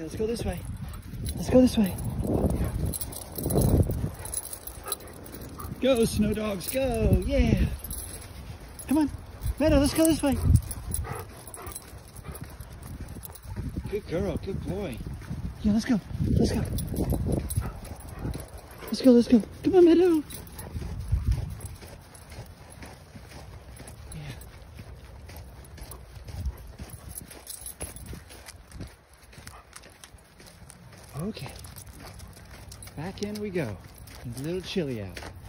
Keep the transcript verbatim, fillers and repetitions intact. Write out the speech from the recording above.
Okay, let's go this way. Let's go this way. Go, snow dogs, go. Yeah. Come on. Meadow, let's go this way. Good girl, good boy. Yeah, let's go. Let's go. Let's go, let's go. Come on, Meadow. Yeah. Okay. Back in we go. It's a little chilly out.